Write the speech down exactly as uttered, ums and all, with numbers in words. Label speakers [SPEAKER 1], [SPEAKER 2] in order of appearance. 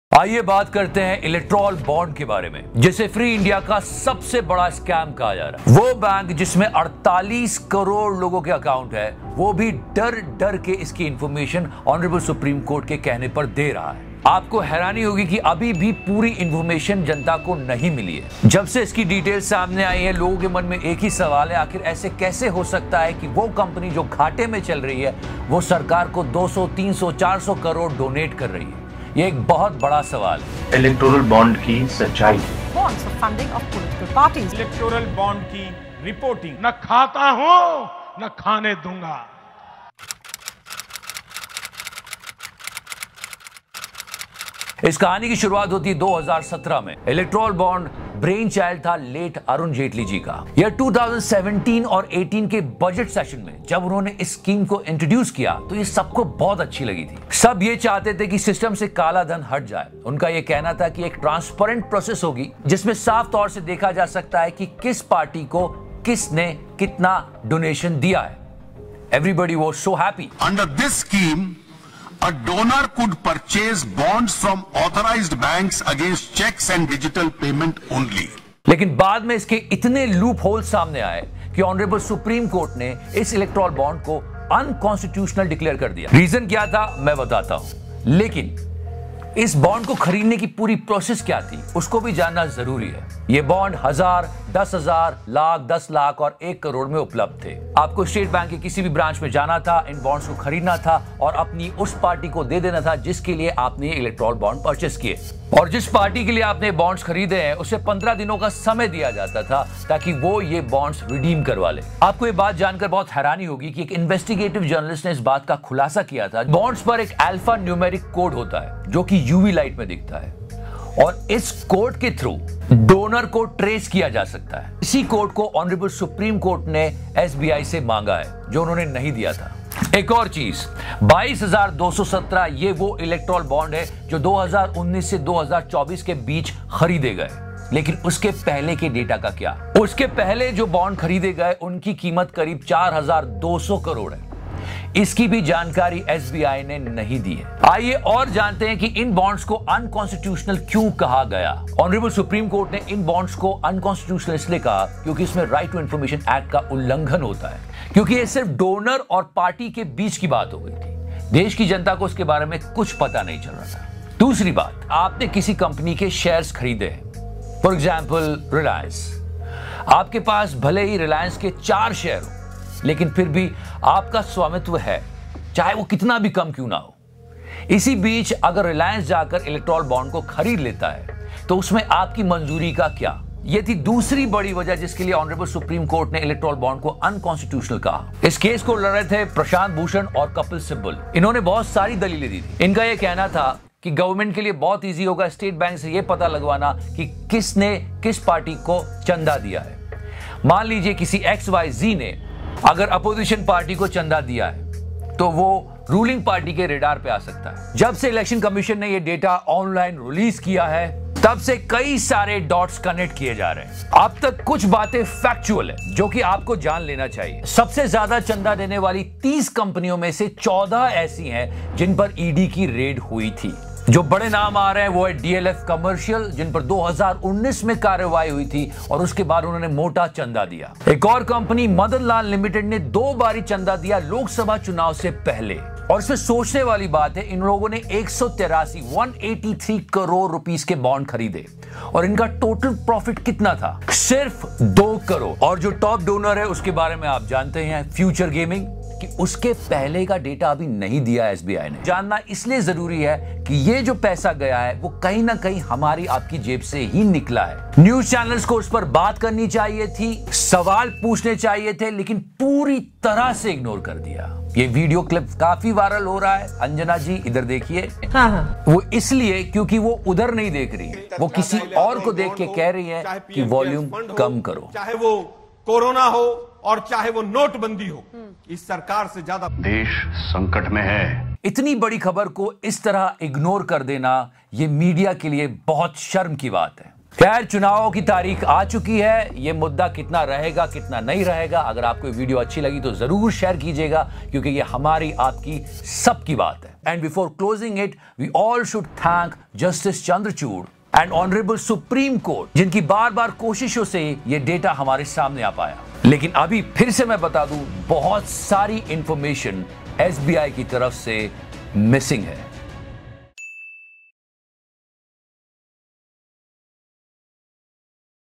[SPEAKER 1] आइए बात करते हैं इलेक्ट्रॉल बॉन्ड के बारे में, जिसे फ्री इंडिया का सबसे बड़ा स्कैम कहा जा रहा है। वो बैंक जिसमें अड़तालीस करोड़ लोगों के अकाउंट है, वो भी डर डर के इसकी इंफॉर्मेशन ऑनरेबल सुप्रीम कोर्ट के कहने पर दे रहा है। आपको हैरानी होगी कि अभी भी पूरी इंफॉर्मेशन जनता को नहीं मिली है। जब से इसकी डिटेल सामने आई है, लोगों के मन में एक ही सवाल है, आखिर ऐसे कैसे हो सकता है कि वो कंपनी जो घाटे में चल रही है वो सरकार को दो सौ, तीन सौ, चार सौ करोड़ डोनेट कर रही है। ये एक बहुत बड़ा सवाल है।
[SPEAKER 2] इलेक्टोरल बॉन्ड की सच्चाई,
[SPEAKER 3] bonds for funding of political parties.
[SPEAKER 4] Electoral bond की रिपोर्टिंग न खाता हूं न खाने दूंगा।
[SPEAKER 1] इस कहानी की शुरुआत होती है दो हज़ार सत्रह में। इलेक्ट्रॉल बॉन्ड ब्रेन चाइल्ड था लेट अरुण जेटली जी का। यह दो हज़ार सत्रह और अठारह के बजट सेशन में जब उन्होंने इस स्कीम को इंट्रोड्यूस किया तो ये सबको बहुत अच्छी लगी थी। सब ये चाहते थे कि सिस्टम से काला धन हट जाए। उनका ये कहना था कि एक ट्रांसपेरेंट प्रोसेस होगी जिसमें साफ तौर से देखा जा सकता है कि किस पार्टी को किसने कितना डोनेशन दिया है। Everybody was so happy.
[SPEAKER 5] Under this scheme a donor could purchase bonds from authorized banks against checks and digital payment only.
[SPEAKER 1] लेकिन बाद में इसके इतने लूप होल सामने आए कि ऑनरेबल सुप्रीम कोर्ट ने इस इलेक्ट्रॉल बॉन्ड को अनकॉन्स्टिट्यूशनल डिक्लेयर कर दिया। रीजन क्या था मैं बताता हूं, लेकिन इस बॉन्ड को खरीदने की पूरी प्रोसेस क्या थी उसको भी जानना जरूरी है। ये बॉन्ड हजार, दस हजार, लाख, दस लाख और एक करोड़ में उपलब्ध थे। आपको स्टेट बैंक के किसी भी ब्रांच में जाना था, इन बॉन्ड्स को खरीदना था और अपनी उस पार्टी को दे देना था जिसके लिए आपने इलेक्ट्रॉल बॉन्ड परचेस किए। और जिस पार्टी के लिए आपने बॉन्ड्स खरीदे हैं उसे पंद्रह दिनों का समय दिया जाता था ताकि वो ये बॉन्ड्स रिडीम करवा ले। आपको ये बात जानकर बहुत हैरानी होगी कि एक इन्वेस्टिगेटिव जर्नलिस्ट ने इस बात का खुलासा किया था। बॉन्ड्स पर एक अल्फा न्यूमेरिक कोड होता है जो कि यूवी लाइट में दिखता है और इस कोड के थ्रू डोनर को ट्रेस किया जा सकता है। इसी कोड को ऑनरेबल सुप्रीम कोर्ट ने एसबीआई से मांगा है जो उन्होंने नहीं दिया था। एक और चीज, बाईस हज़ार दो सौ सत्रह ये वो इलेक्ट्रॉल बॉन्ड है जो दो हज़ार उन्नीस से दो हज़ार चौबीस के बीच खरीदे गए। लेकिन उसके पहले के डेटा का क्या? उसके पहले जो बॉन्ड खरीदे गए उनकी कीमत करीब चार हज़ार दो सौ करोड़ है। इसकी भी जानकारी एसबीआई ने नहीं दी है। आइए और जानते हैं कि इन बॉन्ड्स को अनकॉन्स्टिट्यूशनल क्यों कहा गया। ऑनरेबल सुप्रीम कोर्ट ने इन बॉन्ड्स को अनकॉन्स्टिट्यूशनल इसलिए कहा क्योंकि इसमें राइट टू इंफॉर्मेशन एक्ट का उल्लंघन होता है, क्योंकि ये सिर्फ डोनर और पार्टी के बीच की बात हो गई थी। देश की जनता को इसके बारे में कुछ पता नहीं चल रहा था। दूसरी बात, आपने किसी कंपनी के शेयर्स खरीदे हैं, फॉर एग्जाम्पल रिलायंस। आपके पास भले ही रिलायंस के चार शेयर हो लेकिन फिर भी आपका स्वामित्व है, चाहे वो कितना भी कम क्यों ना हो। इसी बीच अगर रिलायंस जाकर इलेक्ट्रॉल बॉन्ड को खरीद लेता है तो उसमें आपकी मंजूरी का क्या? यह थी दूसरी बड़ी वजह जिसके लिए ऑनरेबल सुप्रीम कोर्ट ने इलेक्ट्रॉल बॉन्ड को अनकॉन्स्टिट्यूशनल कहा। इस केस को लड़ रहे थे प्रशांत भूषण और कपिल सिब्बल। इन्होंने बहुत सारी दलीलें दी थी। इनका यह कहना था कि गवर्नमेंट के लिए बहुत इजी होगा स्टेट बैंक से यह पता लगवाना कि किसने किस पार्टी को चंदा दिया है। मान लीजिए किसी एक्स वाई जी ने अगर अपोजिशन पार्टी को चंदा दिया है तो वो रूलिंग पार्टी के रेडार पे आ सकता है। जब से इलेक्शन कमीशन ने ये डेटा ऑनलाइन रिलीज किया है तब से कई सारे डॉट्स कनेक्ट किए जा रहे हैं। अब तक कुछ बातें फैक्चुअल है जो कि आपको जान लेना चाहिए। सबसे ज्यादा चंदा देने वाली तीस कंपनियों में से चौदह ऐसी हैं जिन पर ईडी की रेड हुई थी। जो बड़े नाम आ रहे हैं वो है डीएलएफ कमर्शियल, जिन पर दो हज़ार उन्नीस में कार्रवाई हुई थी और उसके बाद उन्होंने मोटा चंदा दिया। एक और कंपनी मदन लाल लिमिटेड ने दो बारी चंदा दिया लोकसभा चुनाव से पहले। और इसमें सोचने वाली बात है, इन लोगों ने एक सौ तिरासी एक सौ तिरासी करोड़ रुपीस के बॉन्ड खरीदे और इनका टोटल प्रॉफिट कितना था? सिर्फ दो करोड़। और जो टॉप डोनर है उसके बारे में आप जानते हैं, फ्यूचर गेमिंग, कि उसके पहले का डेटा अभी नहीं दिया एसबीआई ने। जानना इसलिए जरूरी है कि ये जो पैसा गया है वो कहीं ना कहीं हमारी आपकी जेब से ही निकला है। न्यूज चैनल्स को उस पर बात करनी चाहिए थी, सवाल पूछने चाहिए थे, लेकिन पूरी तरह से इग्नोर कर दिया। ये वीडियो क्लिप काफी वायरल हो रहा है। अंजना जी इधर देखिए।
[SPEAKER 3] हाँ हाँ।
[SPEAKER 1] वो इसलिए क्योंकि वो उधर नहीं देख रही है, वो किसी और को देख के कह रही है कि वॉल्यूम कम करो।
[SPEAKER 4] चाहे वो कोरोना हो और चाहे वो नोटबंदी हो, इस सरकार से ज्यादा
[SPEAKER 5] देश संकट में है।
[SPEAKER 1] इतनी बड़ी खबर को इस तरह इग्नोर कर देना ये मीडिया के लिए बहुत शर्म की बात है। खैर, चुनावों की तारीख आ चुकी है। ये मुद्दा कितना रहेगा कितना नहीं रहेगा, अगर आपको वीडियो अच्छी लगी तो जरूर शेयर कीजिएगा, क्योंकि ये हमारी आपकी सबकी बात है। And before closing it, we all should thank Justice Chandrachud and honourable Supreme Court, जिनकी बार बार कोशिशों से ये डेटा हमारे सामने आ पाया। लेकिन अभी फिर से मैं बता दूं, बहुत सारी इंफॉर्मेशन एस बी आई की तरफ से मिसिंग है।